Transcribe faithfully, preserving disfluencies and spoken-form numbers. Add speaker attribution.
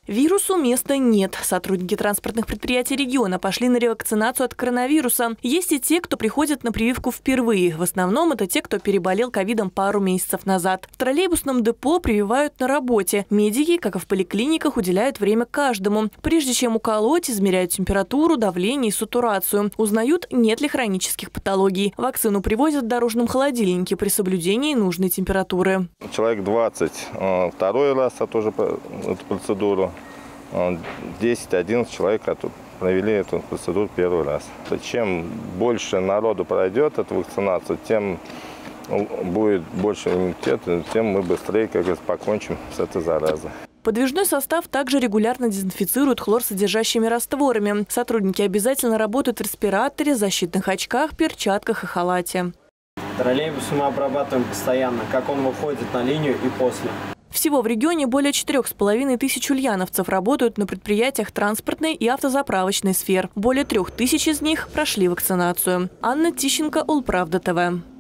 Speaker 1: Вирусу места нет. Сотрудники транспортных предприятий региона пошли на ревакцинацию от коронавируса. Есть и те, кто приходит на прививку впервые. В основном это те, кто переболел ковидом пару месяцев назад. В троллейбусном депо прививают на работе. Медики, как и в поликлиниках, уделяют время каждому. Прежде чем уколоть, измеряют температуру, давление и сатурацию. Узнают, нет ли хронических патологий. Вакцину привозят в дорожном холодильнике при соблюдении нужной температуры.
Speaker 2: Человек двадцать второй раз тоже эту процедуру. десять-одиннадцать человек провели эту процедуру первый раз. Чем больше народу пройдет эту вакцинацию, тем будет больше иммунитета, тем мы быстрее как раз покончим с этой заразой.
Speaker 1: Подвижной состав также регулярно дезинфицируют хлорсодержащими растворами. Сотрудники обязательно работают в респираторе, защитных очках, перчатках и халате.
Speaker 3: Троллейбусы мы обрабатываем постоянно, как он выходит на линию и после.
Speaker 1: Всего в регионе более четырёх с половиной тысяч ульяновцев работают на предприятиях транспортной и автозаправочной сфер. Более трех тысяч из них прошли вакцинацию. Анна Тищенко, Улправда ТВ.